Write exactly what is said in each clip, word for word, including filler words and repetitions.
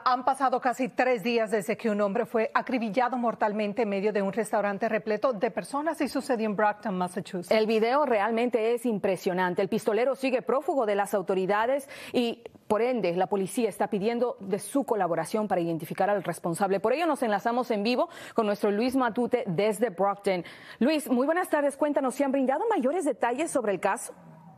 Han pasado casi tres días desde que un hombre fue acribillado mortalmente en medio de un restaurante repleto de personas y sucedió en Brockton, Massachusetts. El video realmente es impresionante. El pistolero sigue prófugo de las autoridades y, por ende, la policía está pidiendo de su colaboración para identificar al responsable. Por ello nos enlazamos en vivo con nuestro Luis Matute desde Brockton. Luis, muy buenas tardes. Cuéntanos, ¿se han brindado mayores detalles sobre el caso?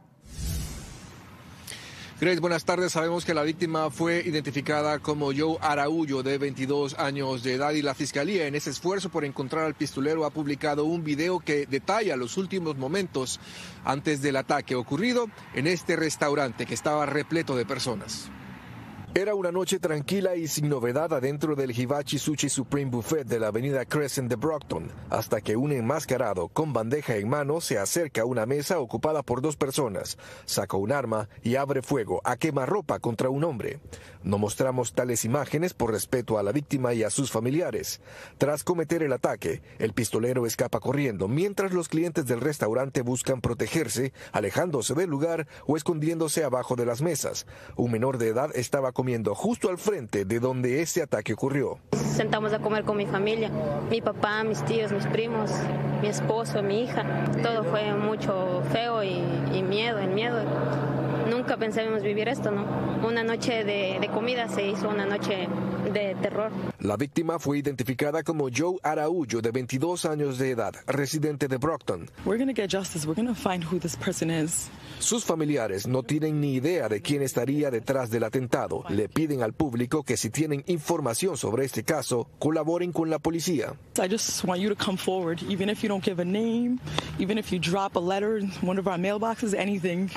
Grace, buenas tardes. Sabemos que la víctima fue identificada como Joe Araújo, de veintidós años de edad, y la Fiscalía, en ese esfuerzo por encontrar al pistolero, ha publicado un video que detalla los últimos momentos antes del ataque ocurrido en este restaurante que estaba repleto de personas. Era una noche tranquila y sin novedad adentro del Hibachi Sushi Supreme Buffet de la avenida Crescent de Brockton, hasta que un enmascarado con bandeja en mano se acerca a una mesa ocupada por dos personas, saca un arma y abre fuego a quemarropa contra un hombre. No mostramos tales imágenes por respeto a la víctima y a sus familiares. Tras cometer el ataque, el pistolero escapa corriendo, mientras los clientes del restaurante buscan protegerse, alejándose del lugar o escondiéndose abajo de las mesas. Un menor de edad estaba comiendo justo al frente de donde ese ataque ocurrió. Sentamos a comer con mi familia, mi papá, mis tíos, mis primos, mi esposo, mi hija. Todo fue mucho feo y, y miedo, el miedo. Nunca pensábamos vivir esto, ¿no? Una noche de, de comida se hizo una noche de terror. La víctima fue identificada como Joe Araújo, de veintidós años de edad, residente de Brockton. We're gonna get justice. We're gonna find who this person is. Sus familiares no tienen ni idea de quién estaría detrás del atentado. Le piden al público que, si tienen información sobre este caso, colaboren con la policía. I just want you to come forward, even if you don't give a name, even if you drop a letter in one of our mailboxes, anything.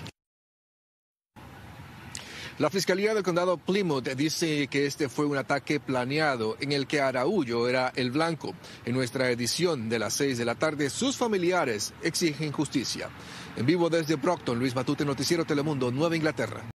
La Fiscalía del Condado Plymouth dice que este fue un ataque planeado en el que Araújo era el blanco. En nuestra edición de las seis de la tarde, sus familiares exigen justicia. En vivo desde Brockton, Luis Matute, Noticiero Telemundo, Nueva Inglaterra.